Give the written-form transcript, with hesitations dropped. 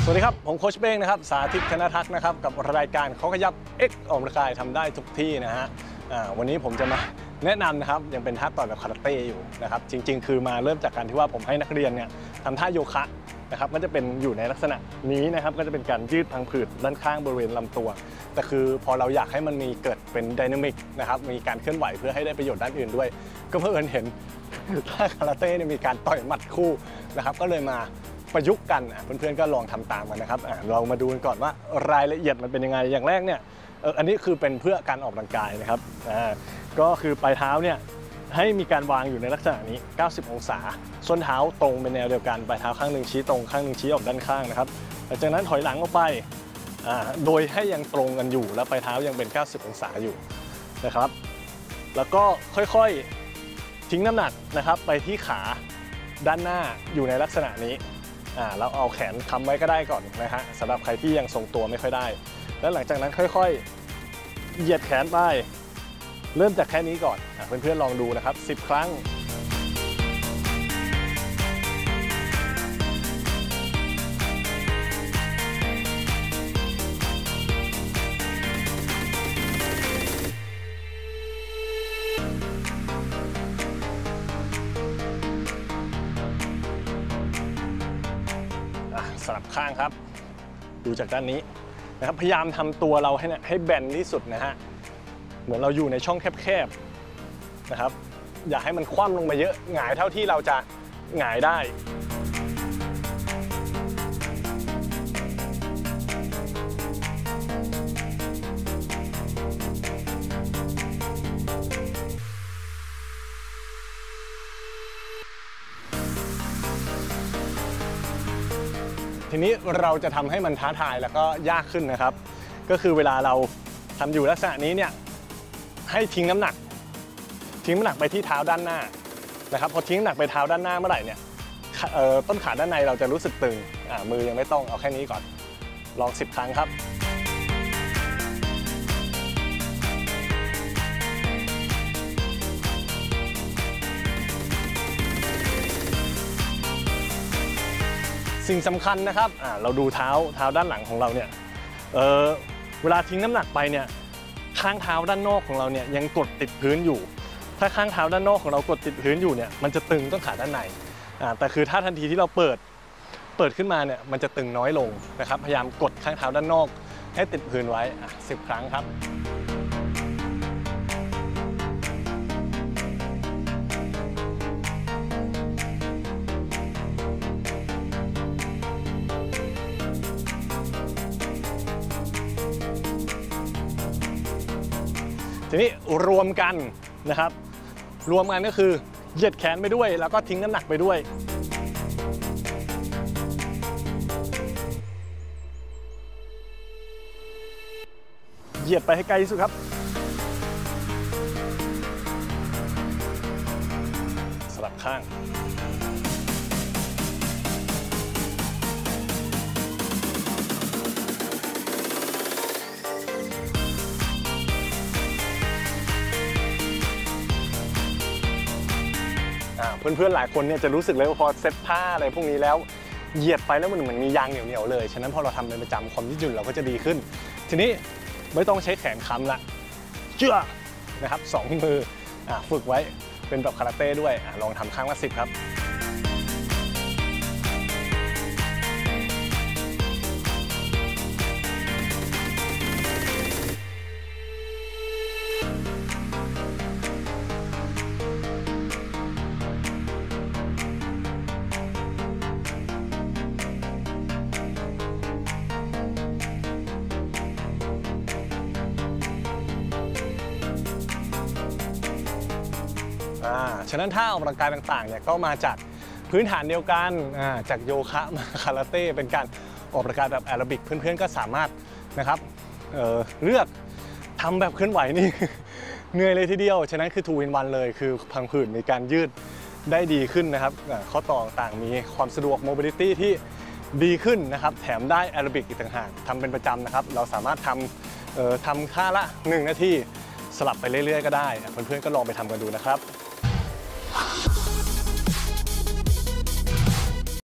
วัสดีครับผมโค้ชเป้งนะครับสาธิตธนทักษ์นะครับกับรายการเขาขยับ X ออกกำลังกายทำได้ทุกที่นะฮะวันนี้ผมจะมาแนะนำนะครับยังเป็นท่าต่อยแบบคาราเต้อยู่นะครับจริงๆคือมาเริ่มจากการที่ว่าผมให้นักเรียนเนี่ยทำท่าโยคะนะครับก็จะเป็นอยู่ในลักษณะนี้นะครับก็จะเป็นการยืดพังผืดด้านข้างบริเวณลำตัวแต่คือพอเราอยากให้มันมีเกิดเป็นไดนามิกนะครับมีการเคลื่อนไหวเพื่อให้ได้ประโยชน์ด้านอื่นด้วยก็เพิ่งเห็นท่าคาราเต้เนี่ยมีการต่อยหมัดคู่นะครับก็เลยมาประยุกต์กันเพื่อนๆก็ลองทำตามกันนะครับเรามาดูกันก่อนว่ารายละเอียดมันเป็นยังไงอย่างแรกเนี่ยอันนี้คือเป็นเพื่อการออกกำลังกายนะครับก็คือปลายเท้าเนี่ยให้มีการวางอยู่ในลักษณะนี้90องศาส้นเท้าตรงเป็นแนวเดียวกันปลายเท้าข้างหนึ่งชี้ตรงข้างหนึ่งชี้ออกด้านข้างนะครับหลังจากนั้นถอยหลังออกไปโดยให้ยังตรงกันอยู่และปลายเท้ายังเป็น90องศาอยู่นะครับแล้วก็ค่อยๆทิ้งน้ำหนักนะครับไปที่ขาด้านหน้าอยู่ในลักษณะนี้เราเอาแขนค้ำไว้ก็ได้ก่อนนะฮะสำหรับใครที่ยังทรงตัวไม่ค่อยได้แล้วหลังจากนั้นค่อยๆเหยียดแขนไปเริ่มจากแค่นี้ก่อนเพื่อนๆลองดูนะครับ10ครั้งสลับข้างครับดูจากด้านนี้นะครับพยายามทำตัวเราให้แบนที่สุดนะฮะเหมือนเราอยู่ในช่องแคบๆนะครับอย่าให้มันคว่ำลงมาเยอะหงายเท่าที่เราจะหงายได้ทีนี้เราจะทำให้มันท้าทายแล้วก็ยากขึ้นนะครับก็คือเวลาเราทำอยู่ลักษณะนี้เนี่ยให้ทิ้งน้ำหนักไปที่เท้าด้านหน้านะครับพอทิ้งน้ำหนักไปเท้าด้านหน้าเมื่อไหร่เนี่ยต้นขาด้านในเราจะรู้สึกตึงมือยังไม่ต้องเอาแค่นี้ก่อนลอง10ครั้งครับสิ่งสำคัญนะครับเราดูเท้าด้านหลังของเราเนี่ยเวลาทิ้งน้ำหนักไปเนี่ยข้างเท้าด้านนอกของเราเนี่ยยังกดติดพื้นอยู่ถ้าข้างเท้าด้านนอกของเรากดติดพื้นอยู่เนี่ยมันจะตึงต้นขาด้านในแต่คือถ้าทันทีที่เราเปิดขึ้นมาเนี่ยมันจะตึงน้อยลงนะครับพยายามกดข้างเท้าด้านนอกให้ติดพื้นไว้10ครั้งครับทีนี้รวมกันนะครับรวมกันก็คือเหยียดแขนไปด้วยแล้วก็ทิ้งน้ำหนักไปด้วยเหยียดไปให้ไกลที่สุดครับสลับข้างเพื่อนๆหลายคนเนี่ยจะรู้สึกเลยว่าพอเซตท่าอะไรพวกนี้แล้วเหยียดไปแล้วมันเหมือนมียางเหนียวๆเลยฉะนั้นพอเราทำเป็นประจำความยืดหยุ่นเราก็จะดีขึ้นทีนี้ไม่ต้องใช้แขนค้ำละเชื่อนะครับ2มือฝึกไว้เป็นแบบคาราเต้ด้วยลองทำครั้งละ10ครับฉะนั้นท่าออกกำลังกายต่างๆเนี่ยก็มาจากพื้นฐานเดียวกันจากโยคะมาคาราเต้เป็นการออกกำลังกายแบบแอโรบิกเพื่อนๆก็สามารถนะครับเลือกทำแบบเคลื่อนไหวนี่ เหนื่อยเลยทีเดียวฉะนั้นคือ2 in 1เลยคือพังผืดมีการยืดได้ดีขึ้นนะครับข้อต่อต่างๆมีความสะดวก mobility ที่ดีขึ้นนะครับแถมได้แอโรบิกอีกต่างหากทำเป็นประจำนะครับเราสามารถทำท่าละ1 นาทีสลับไปเรื่อยๆก็ได้เพื่อนๆก็ลองไปทำกันดูนะครับ